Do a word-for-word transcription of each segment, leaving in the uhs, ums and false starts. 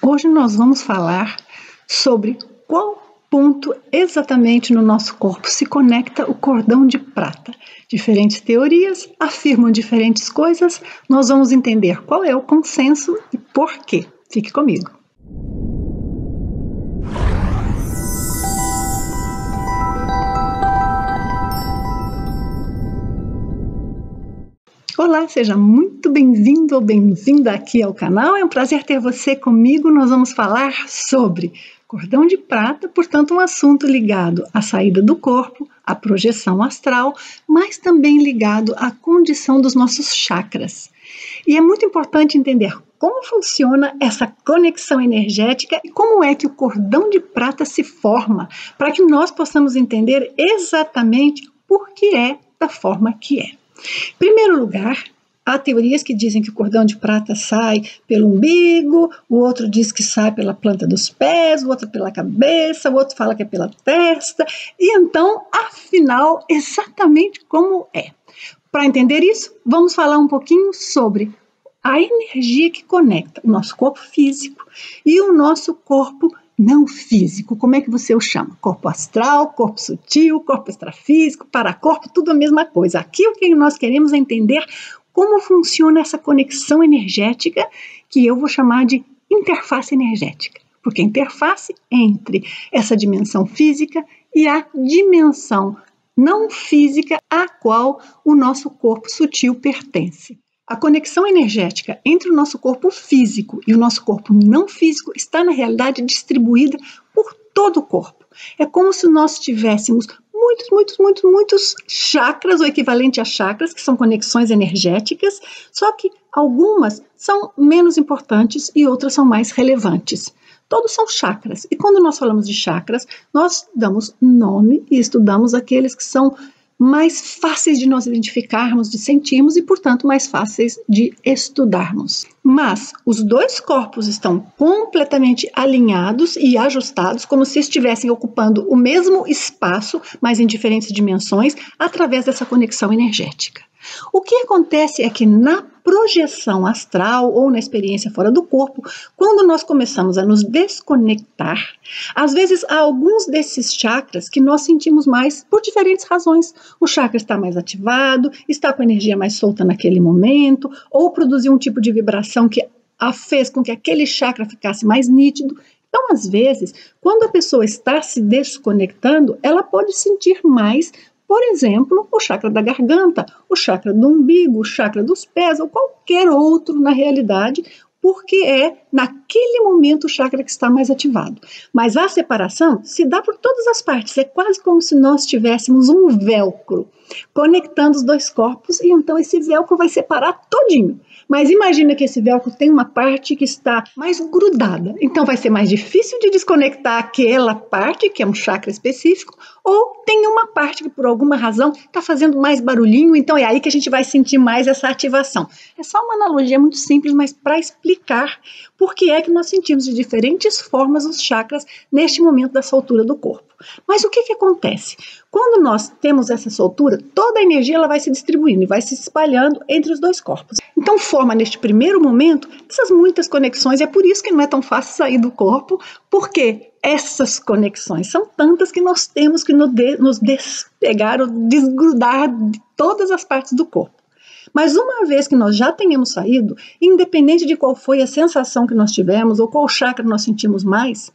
Hoje nós vamos falar sobre qual ponto exatamente no nosso corpo se conecta o cordão de prata. Diferentes teorias afirmam diferentes coisas, nós vamos entender qual é o consenso e por quê. Fique comigo. Olá, seja muito bem-vindo ou bem-vinda aqui ao canal. É um prazer ter você comigo. Nós vamos falar sobre cordão de prata, portanto um assunto ligado à saída do corpo, à projeção astral, mas também ligado à condição dos nossos chakras. E é muito importante entender como funciona essa conexão energética e como é que o cordão de prata se forma, para que nós possamos entender exatamente por que é da forma que é. Em primeiro lugar, há teorias que dizem que o cordão de prata sai pelo umbigo, o outro diz que sai pela planta dos pés, o outro pela cabeça, o outro fala que é pela testa, e então, afinal, exatamente como é. Para entender isso, vamos falar um pouquinho sobre a energia que conecta o nosso corpo físico e o nosso corpo não físico. Como é que você o chama? Corpo astral, corpo sutil, corpo extrafísico, paracorpo, tudo a mesma coisa. Aqui o que nós queremos é entender como funciona essa conexão energética, que eu vou chamar de interface energética. Porque a interface entre essa dimensão física e a dimensão não física a qual o nosso corpo sutil pertence. A conexão energética entre o nosso corpo físico e o nosso corpo não físico está, na realidade, distribuída por todo o corpo. É como se nós tivéssemos muitos, muitos, muitos, muitos chakras, o equivalente a chakras, que são conexões energéticas, só que algumas são menos importantes e outras são mais relevantes. Todos são chakras. E quando nós falamos de chakras, nós damos nome e estudamos aqueles que são mais fáceis de nós identificarmos, de sentirmos e, portanto, mais fáceis de estudarmos. Mas os dois corpos estão completamente alinhados e ajustados, como se estivessem ocupando o mesmo espaço, mas em diferentes dimensões, através dessa conexão energética. O que acontece é que na projeção astral ou na experiência fora do corpo, quando nós começamos a nos desconectar, às vezes há alguns desses chakras que nós sentimos mais por diferentes razões. O chakra está mais ativado, está com a energia mais solta naquele momento, ou produziu um tipo de vibração que a fez com que aquele chakra ficasse mais nítido. Então, às vezes, quando a pessoa está se desconectando, ela pode sentir mais, por exemplo, o chakra da garganta, o chakra do umbigo, o chakra dos pés ou qualquer outro na realidade, porque é naquele momento o chakra que está mais ativado. Mas a separação se dá por todas as partes, é quase como se nós tivéssemos um velcro conectando os dois corpos e então esse velcro vai separar todinho. Mas imagina que esse velcro tem uma parte que está mais grudada, então vai ser mais difícil de desconectar aquela parte, que é um chakra específico, ou tem uma parte que por alguma razão está fazendo mais barulhinho, então é aí que a gente vai sentir mais essa ativação. É só uma analogia muito simples, mas para explicar por que é que nós sentimos de diferentes formas os chakras neste momento da soltura do corpo. Mas o que que acontece? Quando nós temos essa soltura, toda a energia ela vai se distribuindo e vai se espalhando entre os dois corpos. Então forma neste primeiro momento essas muitas conexões, e é por isso que não é tão fácil sair do corpo, porque essas conexões são tantas que nós temos que nos despegar ou desgrudar de todas as partes do corpo. Mas uma vez que nós já tenhamos saído, independente de qual foi a sensação que nós tivemos ou qual chakra nós sentimos mais,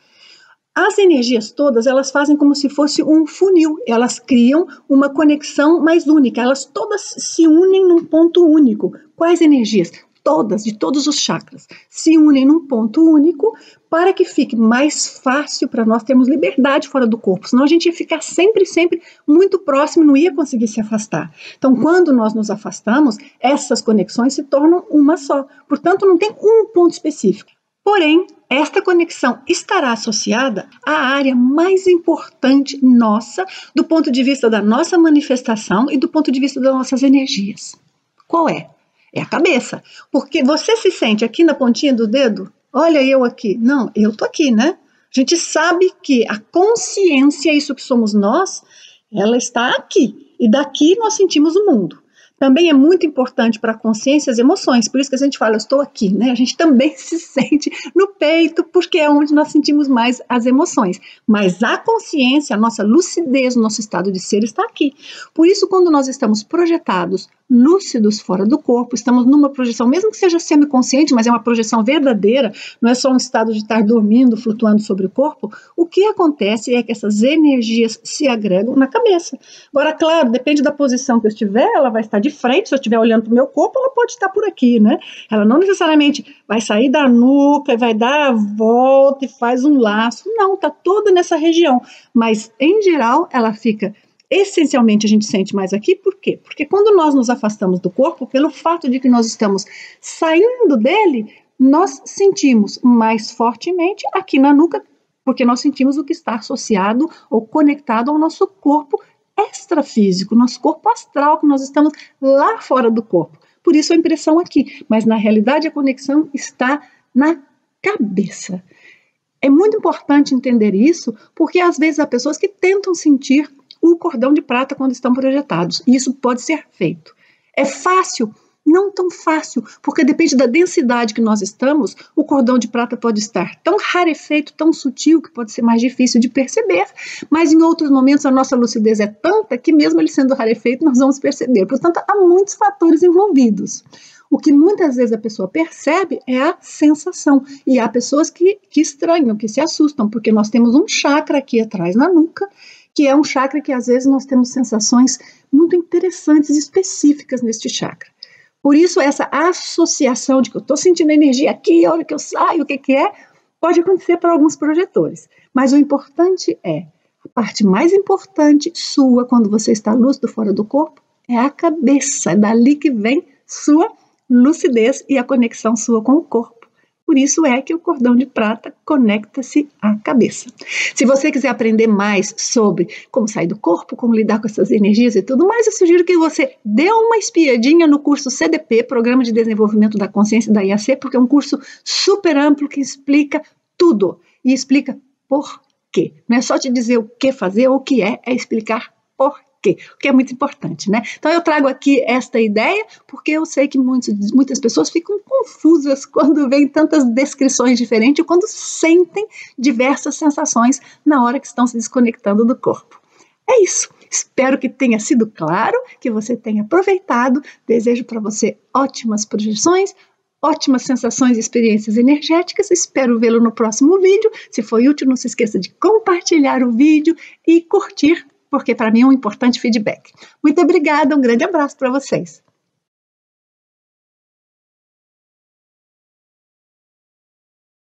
as energias todas, elas fazem como se fosse um funil, elas criam uma conexão mais única, elas todas se unem num ponto único. Quais energias? Todas, de todos os chakras, se unem num ponto único para que fique mais fácil para nós termos liberdade fora do corpo, senão a gente ia ficar sempre, sempre muito próximo e não ia conseguir se afastar. Então, quando nós nos afastamos, essas conexões se tornam uma só, portanto, não tem um ponto específico. Porém, esta conexão estará associada à área mais importante nossa, do ponto de vista da nossa manifestação e do ponto de vista das nossas energias. Qual é? É a cabeça. Porque você se sente aqui na pontinha do dedo? Olha eu aqui. Não, eu tô aqui, né? A gente sabe que a consciência, isso que somos nós, ela está aqui. E daqui nós sentimos o mundo. Também é muito importante para a consciência as emoções, por isso que a gente fala, eu estou aqui, né? A gente também se sente no peito, porque é onde nós sentimos mais as emoções. Mas a consciência, a nossa lucidez, o nosso estado de ser está aqui. Por isso, quando nós estamos projetados, lúcidos fora do corpo, estamos numa projeção, mesmo que seja semiconsciente, mas é uma projeção verdadeira, não é só um estado de estar dormindo, flutuando sobre o corpo, o que acontece é que essas energias se agregam na cabeça. Agora, claro, depende da posição que eu estiver, ela vai estar de frente, se eu estiver olhando para o meu corpo, ela pode estar por aqui, né? Ela não necessariamente vai sair da nuca e vai dar a volta e faz um laço, não, está toda nessa região, mas em geral ela fica, essencialmente a gente sente mais aqui, por quê? Porque quando nós nos afastamos do corpo, pelo fato de que nós estamos saindo dele, nós sentimos mais fortemente aqui na nuca, porque nós sentimos o que está associado ou conectado ao nosso corpo extrafísico, nosso corpo astral, que nós estamos lá fora do corpo. Por isso a impressão aqui, mas na realidade a conexão está na cabeça. É muito importante entender isso, porque às vezes há pessoas que tentam sentir o cordão de prata quando estão projetados, e isso pode ser feito. É fácil? Não tão fácil, porque depende da densidade que nós estamos, o cordão de prata pode estar tão rarefeito, tão sutil, que pode ser mais difícil de perceber, mas em outros momentos a nossa lucidez é tanta que mesmo ele sendo rarefeito nós vamos perceber. Portanto, há muitos fatores envolvidos. O que muitas vezes a pessoa percebe é a sensação, e há pessoas que, que estranham, que se assustam, porque nós temos um chakra aqui atrás na nuca, que é um chakra que às vezes nós temos sensações muito interessantes e específicas neste chakra. Por isso, essa associação de que eu estou sentindo energia aqui, a hora que eu saio, o que, que é, pode acontecer para alguns projetores. Mas o importante é, a parte mais importante sua, quando você está lúcido fora do corpo, é a cabeça. É dali que vem sua lucidez e a conexão sua com o corpo. Por isso é que o cordão de prata conecta-se à cabeça. Se você quiser aprender mais sobre como sair do corpo, como lidar com essas energias e tudo mais, eu sugiro que você dê uma espiadinha no curso C D P, Programa de Desenvolvimento da Consciência da I A C, porque é um curso super amplo que explica tudo e explica por quê. Não é só te dizer o que fazer ou o que é, é explicar por quê. O que é muito importante, né? Então eu trago aqui esta ideia porque eu sei que muitos, muitas pessoas ficam confusas quando veem tantas descrições diferentes ou quando sentem diversas sensações na hora que estão se desconectando do corpo. É isso. Espero que tenha sido claro, que você tenha aproveitado. Desejo para você ótimas projeções, ótimas sensações e experiências energéticas. Espero vê-lo no próximo vídeo. Se foi útil, não se esqueça de compartilhar o vídeo e curtir, porque para mim é um importante feedback. Muito obrigada, um grande abraço para vocês.